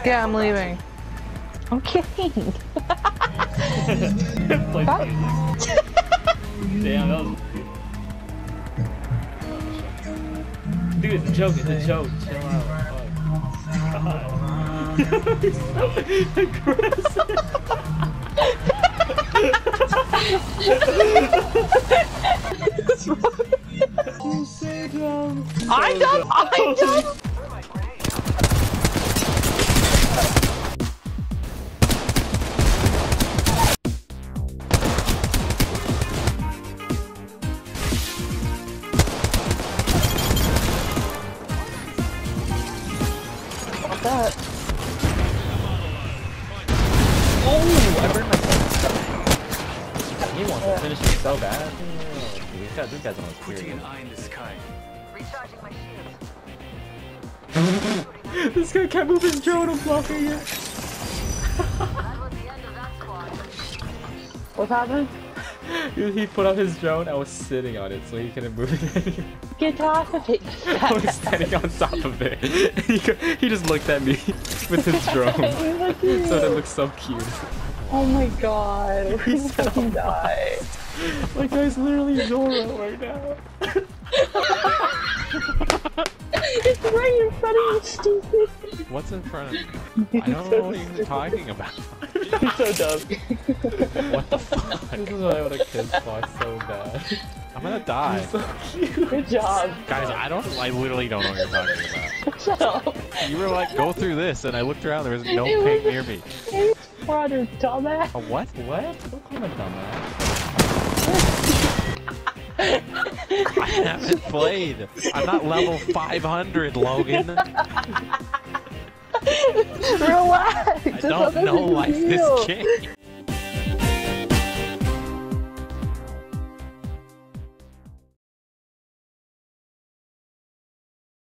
Yeah, I'm leaving. I'm kidding. Play music. Damn, that was... Dude, it's a joke, it's a joke. Chill out. Oh, God. He's so aggressive. You're so dumb. I'm dumb! I'm dumb! That. Oh, I burned myself. He wants to finish it so bad. Dude, this guy's on his period. Putting an eye in the sky. Recharging my shield. This guy can't move his drone. I'm blocking it. That was the end of that squad. What's happening? He put up his drone. I was sitting on it, so he couldn't move it anymore. Get off of it. I was standing on top of it. He just looked at me with his drone. So that looks so cute. Oh my god. He's fucking die. My guy's literally Zora right now. It's right in front of you, stupid. What's in front of me? I don't know what you're talking about. You're so dumb. What the fuck? This is why I would have kissed Fox so bad. I'm gonna die. He's so cute. Good job. Guys, I literally don't know what you're talking about. Shut up. You were like, go through this, and I looked around, there was no pig near me. Hey, brother, dumbass. A what? What? Don't call him a dumbass. I haven't played. I'm not level 500, Logan. Relax. I don't know like this game.